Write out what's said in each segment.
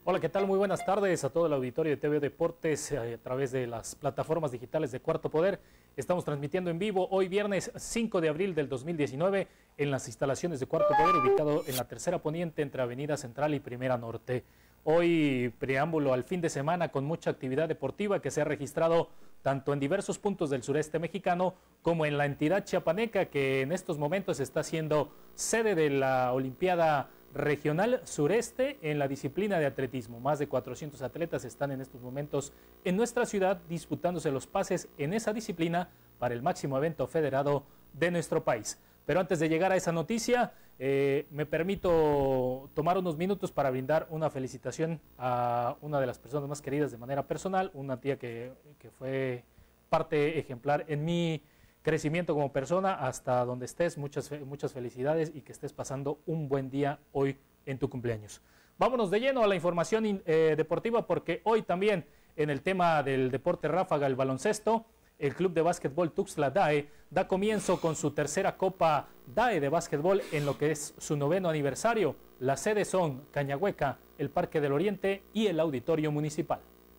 Hola, ¿qué tal? Muy buenas tardes a todo el auditorio de TV Deportes a través de las plataformas digitales de Cuarto Poder. Estamos transmitiendo en vivo hoy viernes 5 de abril del 2019 en las instalaciones de Cuarto Poder, ubicado en la tercera poniente entre Avenida Central y Primera Norte. Hoy preámbulo al fin de semana con mucha actividad deportiva que se ha registrado tanto en diversos puntos del sureste mexicano como en la entidad chiapaneca, que en estos momentos está siendo sede de la Olimpiada Regional Sureste en la disciplina de atletismo. Más de 400 atletas están en estos momentos en nuestra ciudad disputándose los pases en esa disciplina para el máximo evento federado de nuestro país. Pero antes de llegar a esa noticia, me permito tomar unos minutos para brindar una felicitación a una de las personas más queridas de manera personal, una tía que fue parte ejemplar en mi crecimiento como persona. Hasta donde estés, muchas felicidades y que estés pasando un buen día hoy en tu cumpleaños. Vámonos de lleno a la información deportiva, porque hoy también en el tema del deporte ráfaga, el baloncesto, el Club de Básquetbol Tuxtla DAE da comienzo con su tercera Copa DAE de básquetbol en lo que es su 9º aniversario. Las sedes son Cañahueca, el Parque del Oriente y el Auditorio Municipal.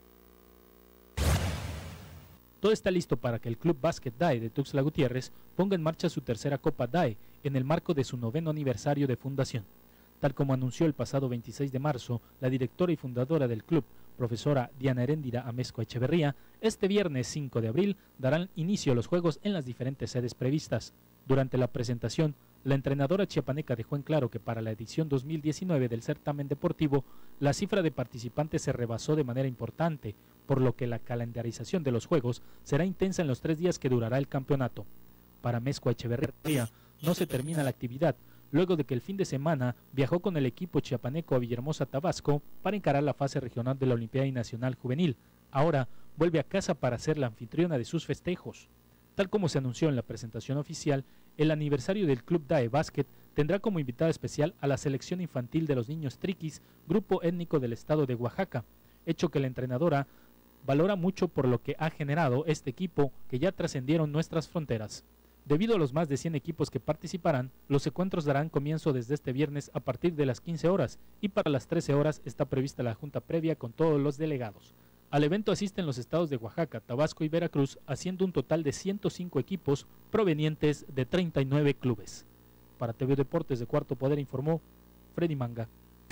Todo está listo para que el Club Básquet DAE de Tuxtla Gutiérrez ponga en marcha su tercera Copa DAE en el marco de su 9º aniversario de fundación. Tal como anunció el pasado 26 de marzo, la directora y fundadora del club, profesora Diana Heréndira Amezcua Echeverría, este viernes 5 de abril darán inicio a los juegos en las diferentes sedes previstas. Durante la presentación, la entrenadora chiapaneca dejó en claro que para la edición 2019 del certamen deportivo, la cifra de participantes se rebasó de manera importante, por lo que la calendarización de los juegos será intensa en los 3 días que durará el campeonato. Para Amezcua Echeverría no se termina la actividad, luego de que el fin de semana viajó con el equipo chiapaneco a Villahermosa, Tabasco, para encarar la fase regional de la Olimpiada Nacional Juvenil. Ahora vuelve a casa para ser la anfitriona de sus festejos. Tal como se anunció en la presentación oficial, el aniversario del Club DAE Básquet tendrá como invitada especial a la selección infantil de los niños Triquis, grupo étnico del estado de Oaxaca, hecho que la entrenadora valora mucho por lo que ha generado este equipo que ya trascendieron nuestras fronteras. Debido a los más de 100 equipos que participarán, los encuentros darán comienzo desde este viernes a partir de las 15 horas y para las 13 horas está prevista la junta previa con todos los delegados. Al evento asisten los estados de Oaxaca, Tabasco y Veracruz, haciendo un total de 105 equipos provenientes de 39 clubes. Para TV Deportes de Cuarto Poder informó Freddy Manga.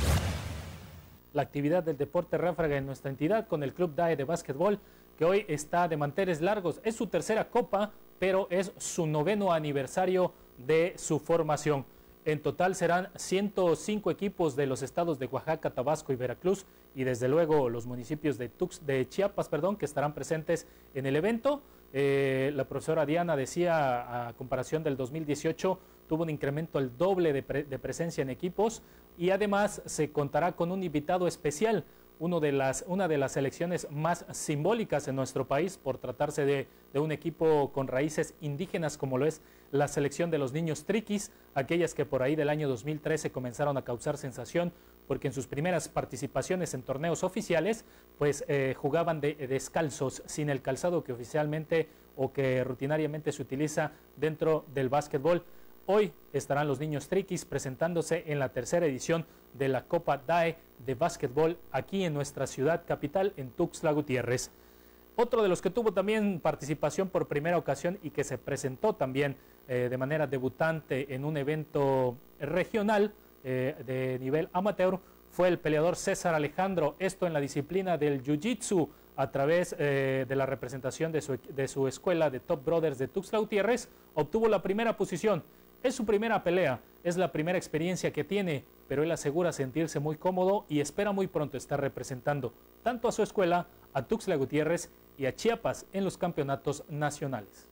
La actividad del deporte ráfaga en nuestra entidad con el Club DAE de básquetbol, que hoy está de manteles largos. Es su tercera copa, pero es su 9º aniversario de su formación. En total serán 105 equipos de los estados de Oaxaca, Tabasco y Veracruz, y desde luego los municipios de Chiapas, que estarán presentes en el evento. La profesora Diana decía, a comparación del 2018, tuvo un incremento al doble de presencia en equipos, y además se contará con un invitado especial, una de las selecciones más simbólicas en nuestro país, por tratarse de un equipo con raíces indígenas como lo es la selección de los niños Triquis, aquellas que por ahí del año 2013 comenzaron a causar sensación porque en sus primeras participaciones en torneos oficiales pues jugaban descalzos, sin el calzado que oficialmente o que rutinariamente se utiliza dentro del básquetbol. Hoy estarán los niños Triquis presentándose en la tercera edición de la Copa DAE de básquetbol aquí en nuestra ciudad capital, en Tuxtla Gutiérrez. Otro de los que tuvo también participación por primera ocasión y que se presentó también de manera debutante en un evento regional de nivel amateur fue el peleador César Alejandro, esto en la disciplina del Jiu-Jitsu, a través de la representación de su escuela de Top Brothers de Tuxtla Gutiérrez. Obtuvo la primera posición. Es su primera pelea, es la primera experiencia que tiene, pero él asegura sentirse muy cómodo y espera muy pronto estar representando tanto a su escuela, a Tuxtla Gutiérrez y a Chiapas en los campeonatos nacionales.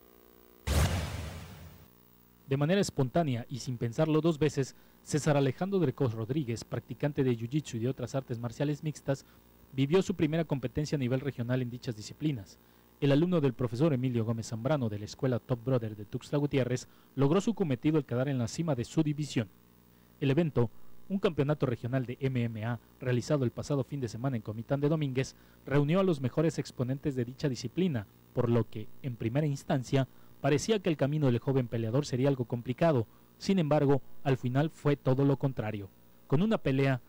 De manera espontánea y sin pensarlo 2 veces, César Alejandro Drecos Rodríguez, practicante de Jiu-Jitsu y de otras artes marciales mixtas, vivió su primera competencia a nivel regional en dichas disciplinas. El alumno del profesor Emilio Gómez Zambrano de la escuela Top Brother de Tuxtla Gutiérrez logró su cometido al quedar en la cima de su división. El evento, un campeonato regional de MMA realizado el pasado fin de semana en Comitán de Domínguez, reunió a los mejores exponentes de dicha disciplina, por lo que, en primera instancia, parecía que el camino del joven peleador sería algo complicado. Sin embargo, al final fue todo lo contrario. Con una pelea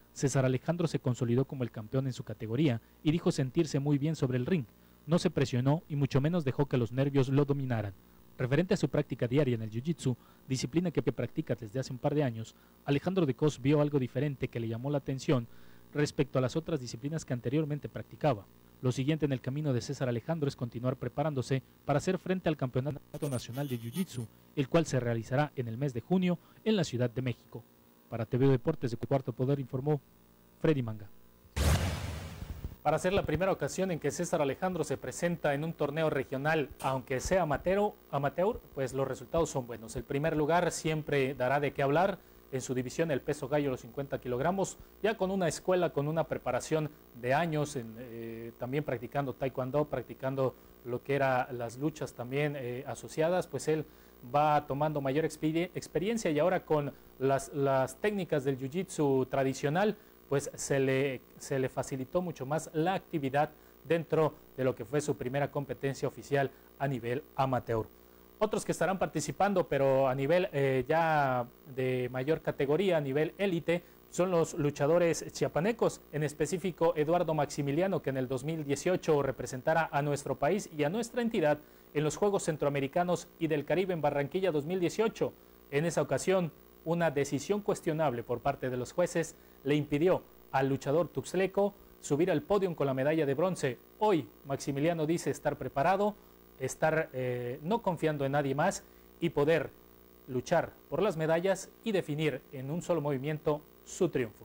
César Alejandro se consolidó como el campeón en su categoría y dijo sentirse muy bien sobre el ring. No se presionó y mucho menos dejó que los nervios lo dominaran. Referente a su práctica diaria en el Jiu-Jitsu, disciplina que practica desde hace un par de años, Alejandro de Cos vio algo diferente que le llamó la atención respecto a las otras disciplinas que anteriormente practicaba. Lo siguiente en el camino de César Alejandro es continuar preparándose para hacer frente al Campeonato Nacional de Jiu-Jitsu, el cual se realizará en el mes de junio en la Ciudad de México. Para TV Deportes de Cuarto Poder informó Freddy Manga. Para ser la primera ocasión en que César Alejandro se presenta en un torneo regional, aunque sea amateur, pues los resultados son buenos. El primer lugar siempre dará de qué hablar en su división, el peso gallo, los 50 kilogramos, ya con una escuela, con una preparación de años, también practicando taekwondo, practicando lo que eran las luchas también asociadas, pues él va tomando mayor experiencia y ahora con las técnicas del jiu-jitsu tradicional, pues se le facilitó mucho más la actividad dentro de lo que fue su primera competencia oficial a nivel amateur. Otros que estarán participando, pero a nivel ya de mayor categoría, a nivel élite, son los luchadores chiapanecos, en específico Eduardo Maximiliano, que en el 2018 representará a nuestro país y a nuestra entidad en los Juegos Centroamericanos y del Caribe en Barranquilla 2018. En esa ocasión, una decisión cuestionable por parte de los jueces le impidió al luchador tuxtleco subir al podio con la medalla de bronce. Hoy Maximiliano dice estar preparado, estar no confiando en nadie más y poder luchar por las medallas y definir en un solo movimiento su triunfo.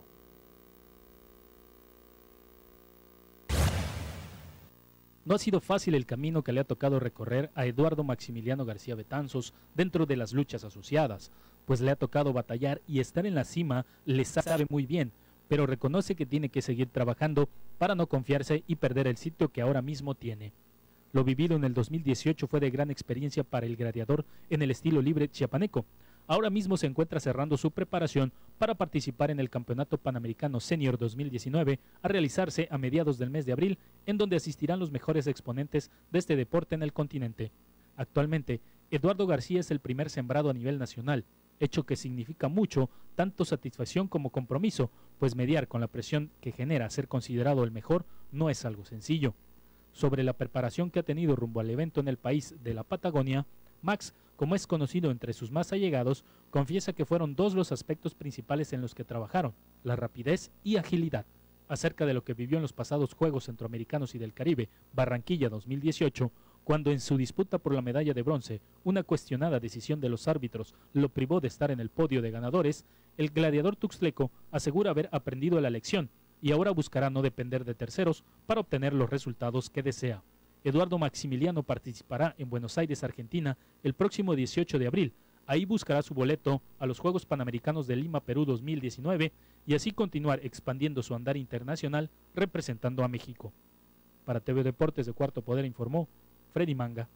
No ha sido fácil el camino que le ha tocado recorrer a Eduardo Maximiliano García Betanzos dentro de las luchas asociadas, pues le ha tocado batallar y estar en la cima le sabe muy bien, pero reconoce que tiene que seguir trabajando para no confiarse y perder el sitio que ahora mismo tiene. Lo vivido en el 2018 fue de gran experiencia para el gladiador en el estilo libre chiapaneco. Ahora mismo se encuentra cerrando su preparación para participar en el Campeonato Panamericano Senior 2019 a realizarse a mediados del mes de abril, en donde asistirán los mejores exponentes de este deporte en el continente. Actualmente, Eduardo García es el primer sembrado a nivel nacional, hecho que significa mucho, tanto satisfacción como compromiso, pues mediar con la presión que genera ser considerado el mejor no es algo sencillo. Sobre la preparación que ha tenido rumbo al evento en el país de la Patagonia, Max, como es conocido entre sus más allegados, confiesa que fueron dos los aspectos principales en los que trabajaron, la rapidez y agilidad. Acerca de lo que vivió en los pasados Juegos Centroamericanos y del Caribe, Barranquilla 2018, cuando en su disputa por la medalla de bronce, una cuestionada decisión de los árbitros lo privó de estar en el podio de ganadores, el gladiador tuxtleco asegura haber aprendido la lección y ahora buscará no depender de terceros para obtener los resultados que desea. Eduardo Maximiliano participará en Buenos Aires, Argentina, el próximo 18 de abril. Ahí buscará su boleto a los Juegos Panamericanos de Lima, Perú 2019 y así continuar expandiendo su andar internacional representando a México. Para TV Deportes de Cuarto Poder informó Freddy Manga.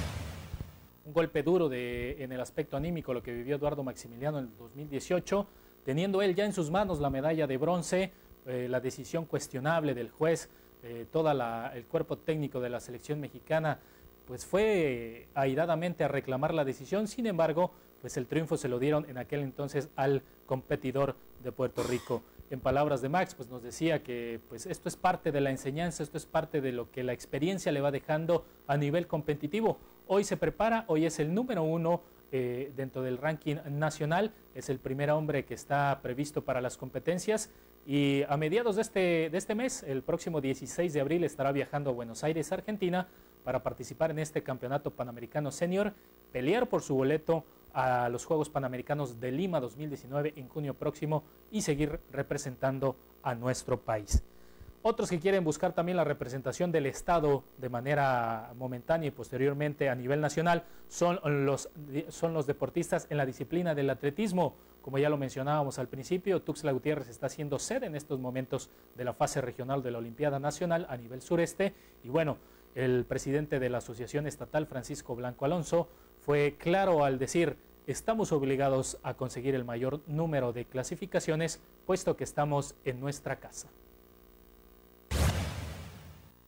Un golpe duro en el aspecto anímico lo que vivió Eduardo Maximiliano en el 2018, teniendo él ya en sus manos la medalla de bronce, la decisión cuestionable del juez, todo el cuerpo técnico de la selección mexicana pues fue airadamente a reclamar la decisión. Sin embargo, pues el triunfo se lo dieron en aquel entonces al competidor de Puerto Rico. En palabras de Max, pues nos decía que pues esto es parte de la enseñanza, esto es parte de lo que la experiencia le va dejando a nivel competitivo. Hoy se prepara, hoy es el número 1 dentro del ranking nacional, es el primer hombre que está previsto para las competencias y a mediados de este mes, el próximo 16 de abril, estará viajando a Buenos Aires, Argentina, para participar en este Campeonato Panamericano Senior, pelear por su boleto a los Juegos Panamericanos de Lima 2019 en junio próximo y seguir representando a nuestro país. Otros que quieren buscar también la representación del Estado de manera momentánea y posteriormente a nivel nacional son los deportistas en la disciplina del atletismo. Como ya lo mencionábamos al principio, Tuxtla Gutiérrez está siendo sede en estos momentos de la fase regional de la Olimpiada Nacional a nivel sureste y bueno, el presidente de la Asociación Estatal, Francisco Blanco Alonso, fue claro al decir: estamos obligados a conseguir el mayor número de clasificaciones, puesto que estamos en nuestra casa.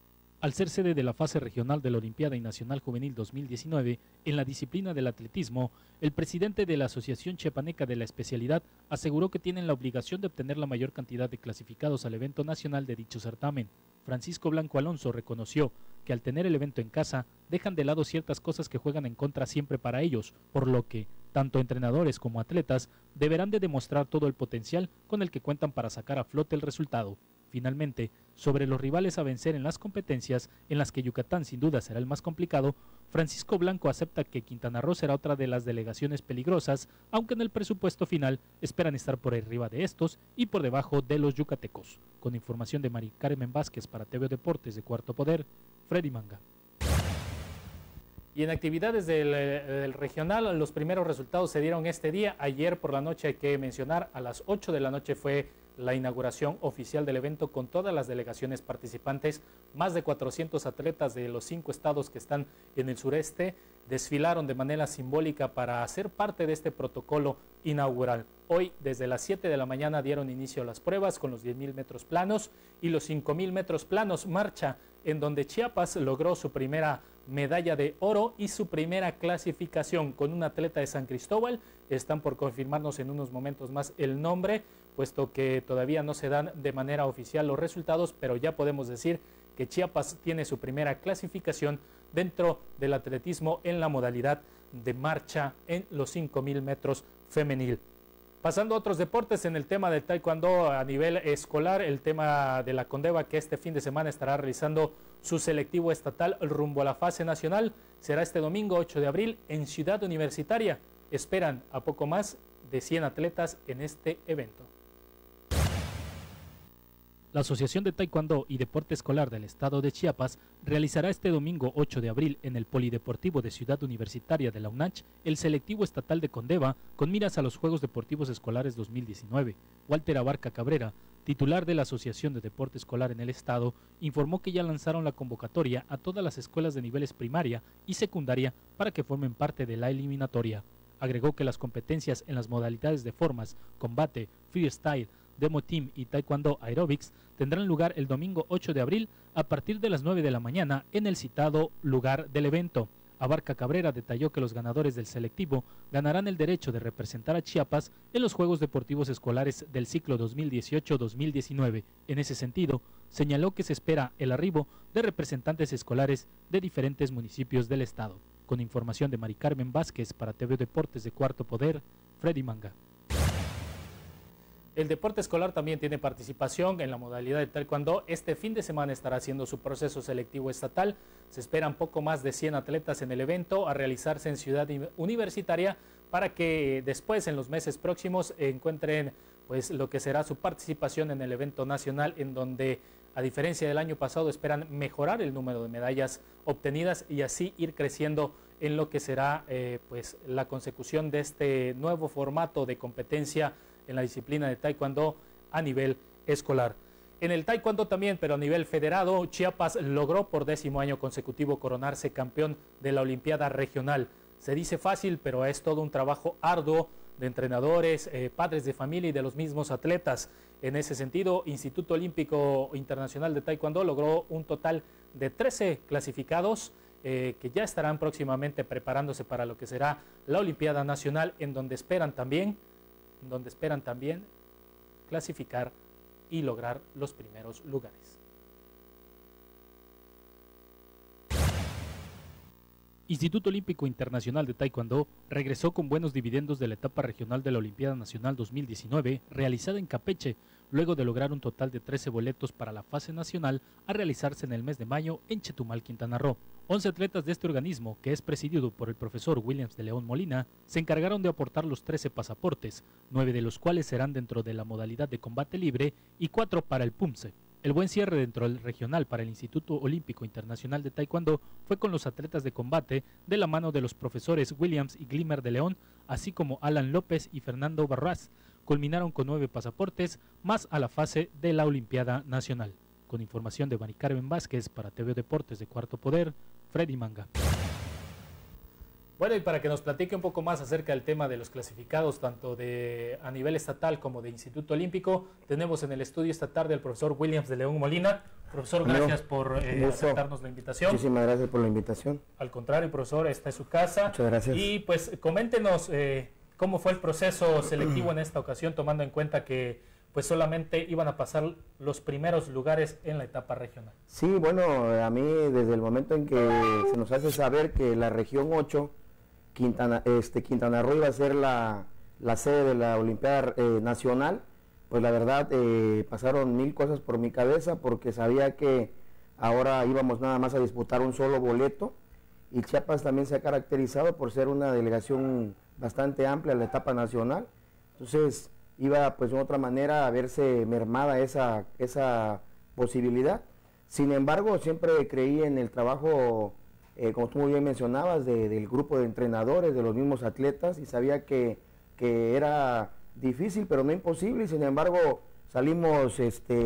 Al ser sede de la fase regional de la Olimpiada y Nacional Juvenil 2019, en la disciplina del atletismo, el presidente de la Asociación Chiapaneca de la especialidad aseguró que tienen la obligación de obtener la mayor cantidad de clasificados al evento nacional de dicho certamen. Francisco Blanco Alonso reconoció que al tener el evento en casa, dejan de lado ciertas cosas que juegan en contra siempre para ellos, por lo que tanto entrenadores como atletas deberán de demostrar todo el potencial con el que cuentan para sacar a flote el resultado. Finalmente, sobre los rivales a vencer en las competencias, en las que Yucatán sin duda será el más complicado, Francisco Blanco acepta que Quintana Roo será otra de las delegaciones peligrosas, aunque en el presupuesto final esperan estar por arriba de estos y por debajo de los yucatecos. Con información de Mari Carmen Vázquez para TV Deportes de Cuarto Poder, Freddy Manga. Y en actividades del regional, los primeros resultados se dieron este día. Ayer por la noche, hay que mencionar, a las 8 de la noche fue la inauguración oficial del evento con todas las delegaciones participantes. Más de 400 atletas de los 5 estados que están en el sureste desfilaron de manera simbólica para hacer parte de este protocolo inaugural. Hoy, desde las 7 de la mañana, dieron inicio a las pruebas con los 10.000 metros planos y los 5.000 metros planos, marcha en donde Chiapas logró su primera medalla de oro y su primera clasificación con un atleta de San Cristóbal. Están por confirmarnos en unos momentos más el nombre, puesto que todavía no se dan de manera oficial los resultados, pero ya podemos decir que Chiapas tiene su primera clasificación dentro del atletismo en la modalidad de marcha en los 5.000 metros femenil. Pasando a otros deportes, en el tema del taekwondo a nivel escolar, el tema de la Condeva, que este fin de semana estará realizando su selectivo estatal rumbo a la fase nacional, será este domingo 8 de abril en Ciudad Universitaria. Esperan a poco más de 100 atletas en este evento. La Asociación de Taekwondo y Deporte Escolar del Estado de Chiapas realizará este domingo 8 de abril en el Polideportivo de Ciudad Universitaria de la UNACH el selectivo estatal de Condeva con miras a los Juegos Deportivos Escolares 2019. Walter Abarca Cabrera, titular de la Asociación de Deporte Escolar en el Estado, informó que ya lanzaron la convocatoria a todas las escuelas de niveles primaria y secundaria para que formen parte de la eliminatoria. Agregó que las competencias en las modalidades de formas, combate, freestyle, Demo Team y Taekwondo Aerobics tendrán lugar el domingo 8 de abril a partir de las 9 de la mañana en el citado lugar del evento. Abarca Cabrera detalló que los ganadores del selectivo ganarán el derecho de representar a Chiapas en los Juegos Deportivos Escolares del ciclo 2018-2019. En ese sentido, señaló que se espera el arribo de representantes escolares de diferentes municipios del estado. Con información de Mari Carmen Vázquez para TV Deportes de Cuarto Poder, Freddy Manga. El deporte escolar también tiene participación en la modalidad de taekwondo. Este fin de semana estará haciendo su proceso selectivo estatal. Se esperan poco más de 100 atletas en el evento a realizarse en Ciudad Universitaria para que después, en los meses próximos, encuentren pues lo que será su participación en el evento nacional, en donde, a diferencia del año pasado, esperan mejorar el número de medallas obtenidas y así ir creciendo en lo que será pues la consecución de este nuevo formato de competencia en la disciplina de taekwondo a nivel escolar. En el taekwondo también, pero a nivel federado, Chiapas logró por 10º año consecutivo coronarse campeón de la Olimpiada Regional. Se dice fácil, pero es todo un trabajo arduo de entrenadores, padres de familia y de los mismos atletas. En ese sentido, Instituto Olímpico Internacional de Taekwondo logró un total de 13 clasificados que ya estarán próximamente preparándose para lo que será la Olimpiada Nacional, en donde esperan también clasificar y lograr los primeros lugares. Instituto Olímpico Internacional de Taekwondo regresó con buenos dividendos de la etapa regional de la Olimpiada Nacional 2019 realizada en Campeche, luego de lograr un total de 13 boletos para la fase nacional a realizarse en el mes de mayo en Chetumal, Quintana Roo. 11 atletas de este organismo, que es presidido por el profesor Williams de León Molina, se encargaron de aportar los 13 pasaportes, 9 de los cuales serán dentro de la modalidad de combate libre y 4 para el PUMSE. El buen cierre dentro del regional para el Instituto Olímpico Internacional de Taekwondo fue con los atletas de combate de la mano de los profesores Williams y Glimer de León, así como Alan López y Fernando Barras. Culminaron con 9 pasaportes más a la fase de la Olimpiada Nacional. Con información de Mari Carmen Vázquez para TV Deportes de Cuarto Poder, Freddy Manga. Bueno, y para que nos platique un poco más acerca del tema de los clasificados, tanto a nivel estatal como de Instituto Olímpico, tenemos en el estudio esta tarde al profesor Williams de León Molina. Profesor, gracias por aceptarnos la invitación. Muchísimas gracias por la invitación. Al contrario, profesor, esta es su casa. Muchas gracias. Y pues coméntenos cómo fue el proceso selectivo en esta ocasión, tomando en cuenta que pues solamente iban a pasar los primeros lugares en la etapa regional. Sí, bueno, a mí desde el momento en que se nos hace saber que la región 8, Quintana Roo iba a ser la sede de la Olimpiada Nacional, pues la verdad pasaron mil cosas por mi cabeza porque sabía que ahora íbamos nada más a disputar un solo boleto y Chiapas también se ha caracterizado por ser una delegación bastante amplia en la etapa nacional, entonces iba pues de otra manera a verse mermada esa posibilidad. Sin embargo, siempre creí en el trabajo, como tú muy bien mencionabas, del grupo de entrenadores, de los mismos atletas, y sabía que era difícil, pero no imposible, y sin embargo salimos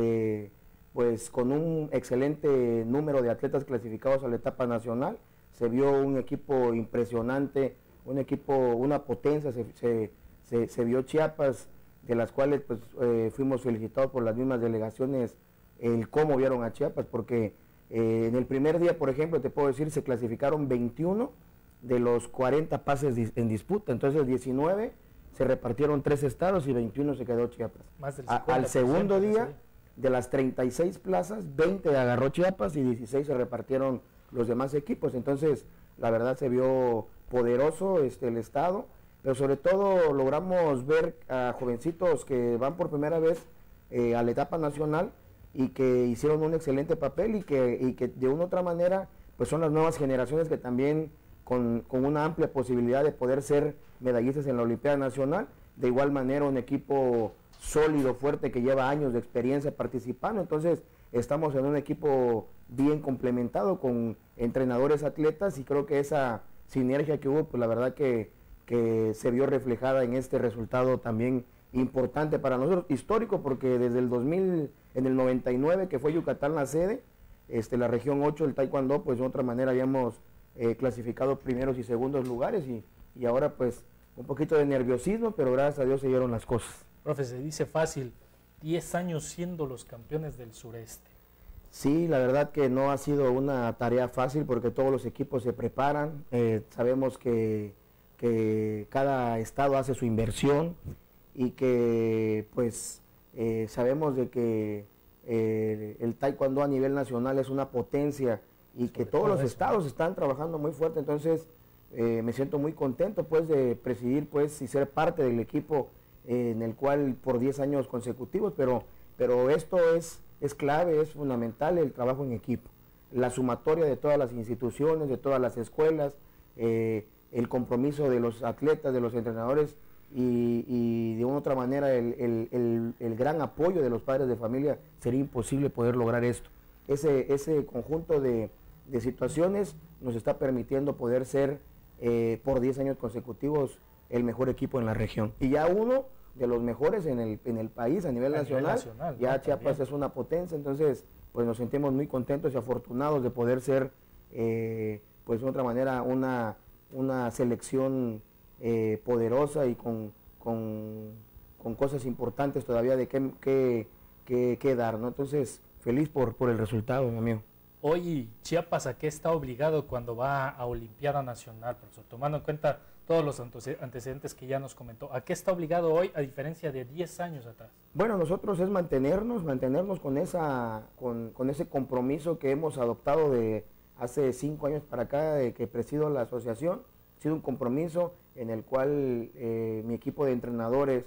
pues con un excelente número de atletas clasificados a la etapa nacional. Se vio un equipo impresionante, un equipo, una potencia, se vio Chiapas, de las cuales pues fuimos felicitados por las mismas delegaciones, el cómo vieron a Chiapas, porque en el primer día, por ejemplo, te puedo decir, se clasificaron 21 de los 40 pases en disputa, entonces 19 se repartieron 3 estados y 21 se quedó Chiapas. Más del 50%, al segundo día, de las 36 plazas, 20 agarró Chiapas y 16 se repartieron los demás equipos, entonces la verdad se vio poderoso el estado, pero sobre todo logramos ver a jovencitos que van por primera vez a la etapa nacional y que hicieron un excelente papel y que de una u otra manera pues son las nuevas generaciones que también con una amplia posibilidad de poder ser medallistas en la Olimpiada Nacional. De igual manera un equipo sólido, fuerte, que lleva años de experiencia participando, entonces estamos en un equipo bien complementado con entrenadores, atletas, y creo que esa sinergia que hubo, pues la verdad que se vio reflejada en este resultado también importante para nosotros, histórico, porque desde el 2000, en el 99, que fue Yucatán la sede, la región 8, el taekwondo, pues de otra manera habíamos clasificado primeros y segundos lugares, y ahora pues un poquito de nerviosismo, pero gracias a Dios se dieron las cosas. Profe, se dice fácil, 10 años siendo los campeones del sureste. Sí, la verdad que no ha sido una tarea fácil porque todos los equipos se preparan, sabemos que cada estado hace su inversión y que pues sabemos de que el taekwondo a nivel nacional es una potencia y que todos los estados están trabajando muy fuerte, entonces me siento muy contento pues de presidir pues y ser parte del equipo en el cual por 10 años consecutivos, pero esto es clave, es fundamental el trabajo en equipo, la sumatoria de todas las instituciones, de todas las escuelas, el compromiso de los atletas, de los entrenadores y de una otra manera el gran apoyo de los padres de familia. Sería imposible poder lograr esto. Ese conjunto de situaciones nos está permitiendo poder ser por 10 años consecutivos el mejor equipo en la región. Y ya uno de los mejores en el país a nivel nacional, ya Chiapas es una potencia, entonces pues nos sentimos muy contentos y afortunados de poder ser pues de otra manera una selección poderosa y con cosas importantes todavía de qué dar, ¿no? Entonces, feliz por el resultado, mi amigo. Hoy Chiapas, ¿a qué está obligado cuando va a Olimpiada Nacional, profesor? Tomando en cuenta todos los antecedentes que ya nos comentó, ¿a qué está obligado hoy a diferencia de 10 años atrás? Bueno, nosotros es mantenernos con ese compromiso que hemos adoptado de hace 5 años para acá, de que presido la asociación. Ha sido un compromiso en el cual mi equipo de entrenadores,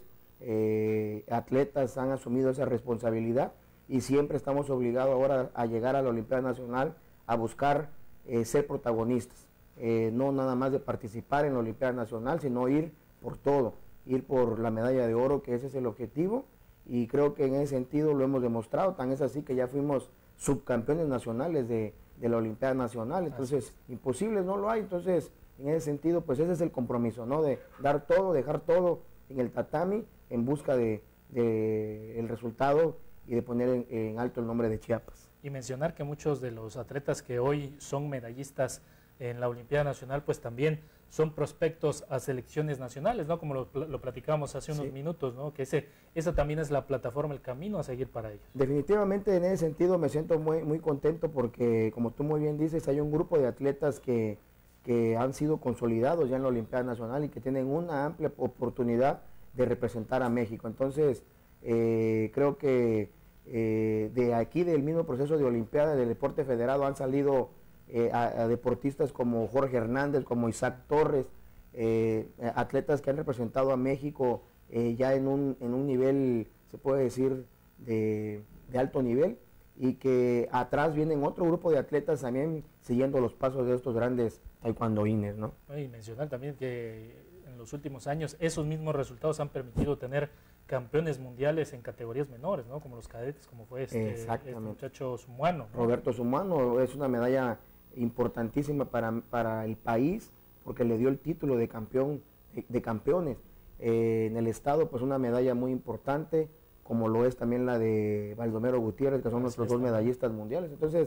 atletas han asumido esa responsabilidad y siempre estamos obligados ahora a llegar a la Olimpiada Nacional a buscar ser protagonistas, no nada más de participar en la Olimpiada Nacional, sino ir por todo, ir por la medalla de oro, que ese es el objetivo, y creo que en ese sentido lo hemos demostrado. Tan es así que ya fuimos subcampeones nacionales de la Olimpiada Nacional, entonces imposibles no lo hay. Entonces en ese sentido pues ese es el compromiso, ¿no? De dar todo, dejar todo en el tatami en busca de el resultado y de poner en alto el nombre de Chiapas. Y mencionar que muchos de los atletas que hoy son medallistas en la Olimpiada Nacional pues también son prospectos a selecciones nacionales, ¿no? Como lo platicábamos hace unos minutos, ¿no? Que esa también es la plataforma, el camino a seguir para ellos. Definitivamente en ese sentido me siento muy contento porque, como tú muy bien dices, hay un grupo de atletas que han sido consolidados ya en la Olimpiada Nacional y que tienen una amplia oportunidad de representar a México. Entonces, creo que de aquí, del mismo proceso de Olimpiada, del deporte federado, han salido a deportistas como Jorge Hernández, como Isaac Torres, atletas que han representado a México ya en un nivel, se puede decir, de alto nivel, y que atrás vienen otro grupo de atletas también siguiendo los pasos de estos grandes taekwondoines, ¿no? Y mencionar también que en los últimos años esos mismos resultados han permitido tener campeones mundiales en categorías menores, ¿no? Como los cadetes, como fue este muchacho Sumuano, ¿no? Roberto Sumuano es una medalla importantísima para el país, porque le dio el título de campeón de campeones. En el estado, pues una medalla muy importante, como lo es también la de Baldomero Gutiérrez, que son nuestros dos medallistas mundiales. Entonces,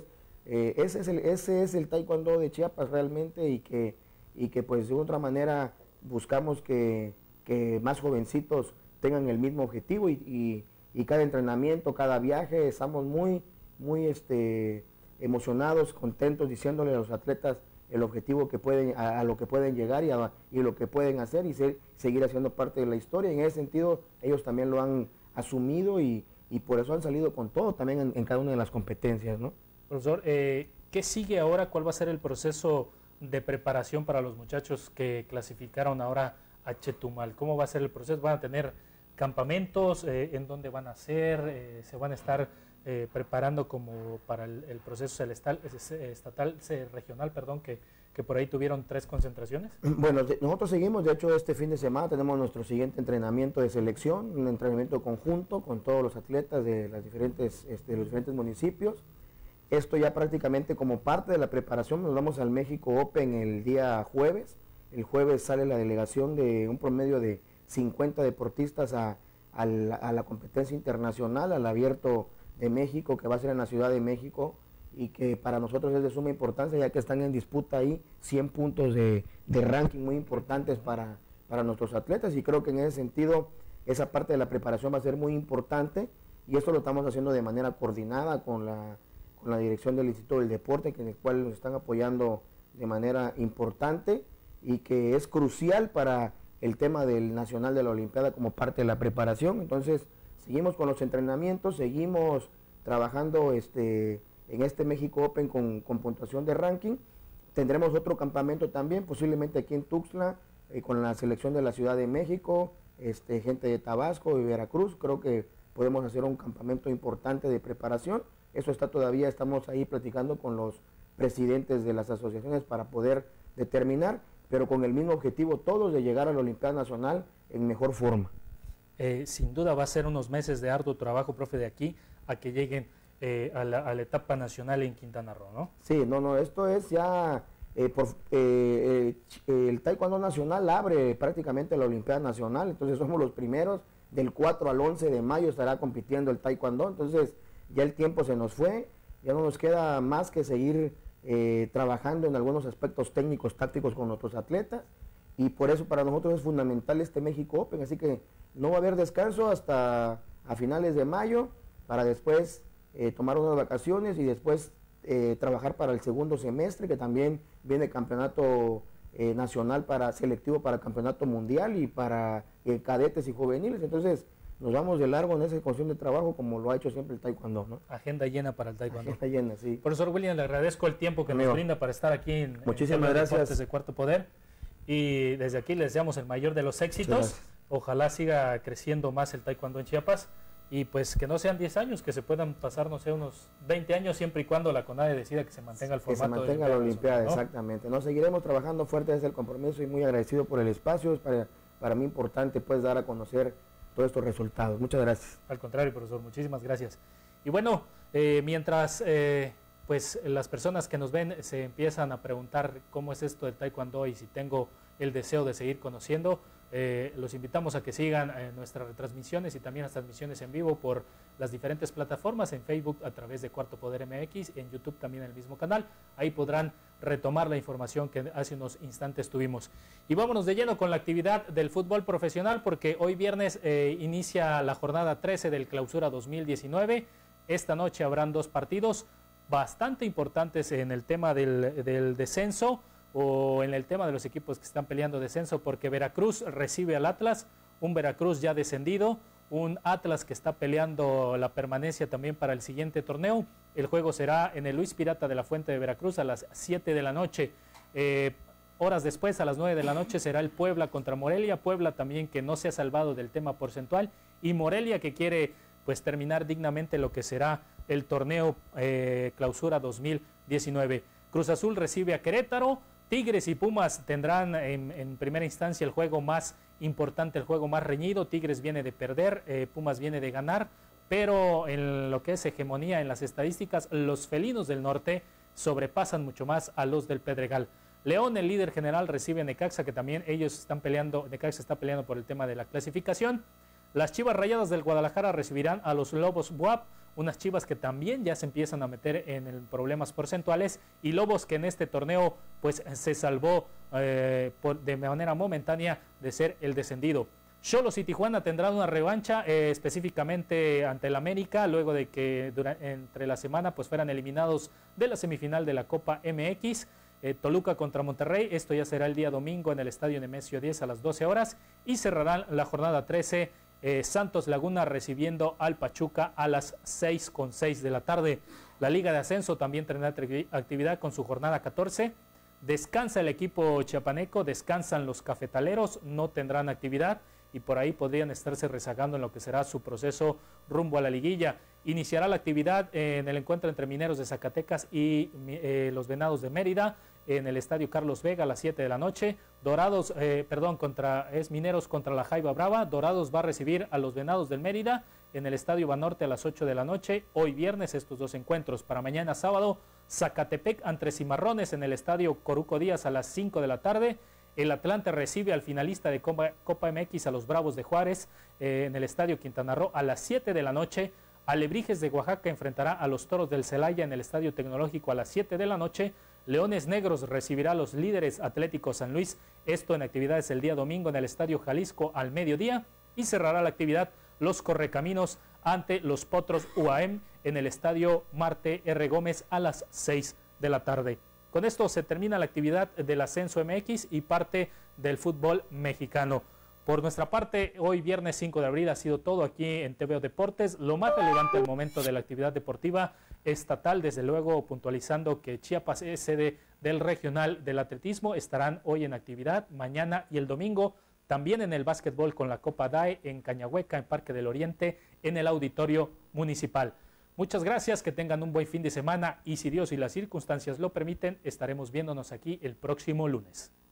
ese es el taekwondo de Chiapas realmente, y que pues de otra manera buscamos que más jovencitos tengan el mismo objetivo, y cada entrenamiento, cada viaje, estamos muy emocionados, contentos, diciéndole a los atletas el objetivo que pueden, a lo que pueden llegar y lo que pueden hacer, y seguir haciendo parte de la historia. En ese sentido, ellos también lo han asumido, y por eso han salido con todo también en cada una de las competencias, ¿no? Profesor, ¿qué sigue ahora? ¿Cuál va a ser el proceso de preparación para los muchachos que clasificaron ahora a Chetumal? ¿Cómo va a ser el proceso? ¿Van a tener campamentos? ¿En dónde van a ser? ¿Se van a estar preparando como para el proceso regional, que por ahí tuvieron 3 concentraciones? Bueno, nosotros seguimos, de hecho este fin de semana tenemos nuestro siguiente entrenamiento de selección, un entrenamiento conjunto con todos los atletas de los diferentes municipios. Esto ya prácticamente como parte de la preparación. Nos vamos al México Open el día jueves. El jueves sale la delegación de un promedio de 50 deportistas a la competencia internacional, al Abierto de México, que va a ser en la Ciudad de México, y que para nosotros es de suma importancia, ya que están en disputa ahí 100 puntos de ranking muy importantes para nuestros atletas, y creo que en ese sentido esa parte de la preparación va a ser muy importante, y esto lo estamos haciendo de manera coordinada con la dirección del Instituto del Deporte, en el cual nos están apoyando de manera importante, y que es crucial para el tema del Nacional de la Olimpiada como parte de la preparación. Entonces, seguimos con los entrenamientos, seguimos trabajando en este México Open con puntuación de ranking. Tendremos otro campamento también, posiblemente aquí en Tuxtla, con la selección de la Ciudad de México, gente de Tabasco y Veracruz. Creo que podemos hacer un campamento importante de preparación. Eso estamos ahí platicando con los presidentes de las asociaciones para poder determinar, pero con el mismo objetivo todos de llegar a la Olimpiada Nacional en mejor forma. Sin duda va a ser unos meses de arduo trabajo, profe, de aquí a que lleguen a la etapa nacional en Quintana Roo, ¿no? Sí, esto es ya, el Taekwondo Nacional abre prácticamente la Olimpiada Nacional, entonces somos los primeros. Del 4 al 11 de mayo estará compitiendo el Taekwondo, entonces ya el tiempo se nos fue, ya no nos queda más que seguir trabajando en algunos aspectos técnicos, tácticos con nuestros atletas, y por eso para nosotros es fundamental este México Open, así que no va a haber descanso hasta a finales de mayo, para después tomar unas vacaciones y después trabajar para el segundo semestre, que también viene campeonato nacional selectivo para campeonato mundial y para cadetes y juveniles. Entonces nos vamos de largo en esa cuestión de trabajo, como lo ha hecho siempre el taekwondo, ¿no? Agenda llena para el taekwondo. Agenda llena, sí. Profesor William, le agradezco el tiempo que nos brinda para estar aquí en Muchísimas gracias. De Cuarto Poder, y desde aquí les deseamos el mayor de los éxitos. Ojalá siga creciendo más el taekwondo en Chiapas, y pues que no sean 10 años, que se puedan pasar, no sé, unos 20 años, siempre y cuando la CONADE decida que se mantenga el formato. Que se mantenga la Olimpiada, ¿no? Exactamente. Nos seguiremos trabajando fuerte desde el compromiso, y muy agradecido por el espacio. Es para mí importante pues dar a conocer todos estos resultados. Muchas gracias. Al contrario, profesor, muchísimas gracias. Y bueno, mientras pues las personas que nos ven se empiezan a preguntar cómo es esto del taekwondo y si tengo el deseo de seguir conociendo, Los invitamos a que sigan nuestras retransmisiones y también las transmisiones en vivo por las diferentes plataformas, en Facebook a través de Cuarto Poder MX, en YouTube también en el mismo canal. Ahí podrán retomar la información que hace unos instantes tuvimos. Y vámonos de lleno con la actividad del fútbol profesional, porque hoy viernes inicia la jornada 13 del Clausura 2019. Esta noche habrán dos partidos bastante importantes en el tema del descenso, o en el tema de los equipos que están peleando descenso, porque Veracruz recibe al Atlas, un Veracruz ya descendido, un Atlas que está peleando la permanencia también para el siguiente torneo. El juego será en el Luis Pirata de la Fuente de Veracruz a las 7 de la noche. Horas después, a las 9 de la noche, será el Puebla contra Morelia. Puebla también que no se ha salvado del tema porcentual, y Morelia que quiere pues terminar dignamente lo que será el torneo Clausura 2019. Cruz Azul recibe a Querétaro. Tigres y Pumas tendrán en primera instancia el juego más importante, el juego más reñido. Tigres viene de perder, Pumas viene de ganar, pero en lo que es hegemonía en las estadísticas, los felinos del norte sobrepasan mucho más a los del Pedregal. León, el líder general, recibe a Necaxa, que también ellos están peleando, Necaxa está peleando por el tema de la clasificación. Las Chivas Rayadas del Guadalajara recibirán a los Lobos BUAP, unas Chivas que también ya se empiezan a meter en problemas porcentuales, y Lobos que en este torneo pues se salvó de manera momentánea de ser el descendido. Xolos y Tijuana tendrán una revancha específicamente ante el América, luego de que entre la semana pues fueran eliminados de la semifinal de la Copa MX. Toluca contra Monterrey, esto ya será el día domingo en el Estadio Nemesio 10 a las 12 horas, y cerrarán la jornada 13 Santos Laguna recibiendo al Pachuca a las 6:06 de la tarde. La Liga de Ascenso también tendrá actividad con su jornada 14. Descansa el equipo chiapaneco, descansan los cafetaleros, no tendrán actividad, y por ahí podrían estarse rezagando en lo que será su proceso rumbo a la liguilla. Iniciará la actividad en el encuentro entre Mineros de Zacatecas y los Venados de Mérida en el Estadio Carlos Vega a las 7 de la noche. Mineros contra la Jaiba Brava. Dorados va a recibir a los Venados del Mérida en el Estadio Banorte a las 8 de la noche. Hoy viernes estos dos encuentros. Para mañana sábado, Zacatepec ante Cimarrones en el Estadio Coruco Díaz a las 5 de la tarde. El Atlante recibe al finalista de Copa MX, a los Bravos de Juárez, en el Estadio Quintana Roo a las 7 de la noche. Alebrijes de Oaxaca enfrentará a los Toros del Celaya en el Estadio Tecnológico a las 7 de la noche. Leones Negros recibirá a los líderes Atlético San Luis, esto en actividades el día domingo en el Estadio Jalisco al mediodía. Y cerrará la actividad los Correcaminos ante los Potros UAM en el Estadio Marte R. Gómez a las 6 de la tarde. Con esto se termina la actividad del Ascenso MX y parte del fútbol mexicano. Por nuestra parte, hoy viernes 5 de abril ha sido todo aquí en TVO Deportes. Lo más relevante al momento de la actividad deportiva estatal, desde luego puntualizando que Chiapas es sede del regional del atletismo, estarán hoy en actividad, mañana y el domingo. También en el básquetbol con la Copa DAE en Cañahueca, en Parque del Oriente, en el Auditorio Municipal. Muchas gracias, que tengan un buen fin de semana, y si Dios y las circunstancias lo permiten, estaremos viéndonos aquí el próximo lunes.